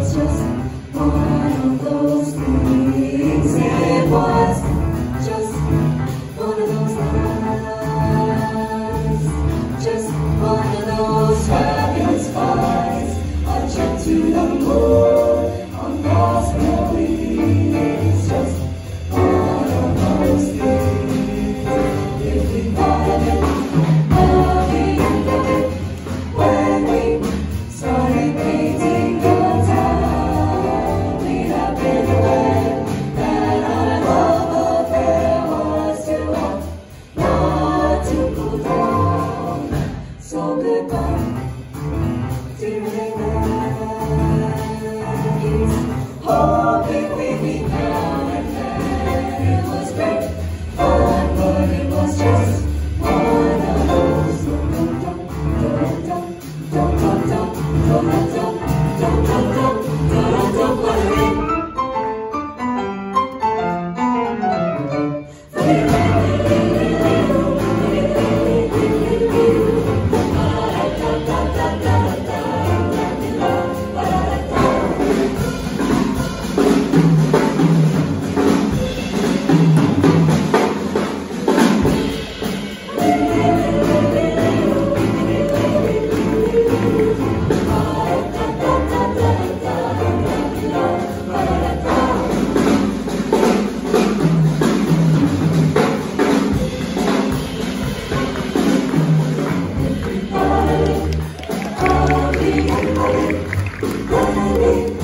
just one of those things. It was just one of those nights, just one of those fabulous flights, a trip to the moon on lost memories. Just one of those things. If we thought of it, loving of it, when we started painting the town, we'd have been aware that our love affair was too hot not to cool down. So goodbye, dear ladies, hoping we'd be down and then. It was great fun, but it was just one of those Bellevue.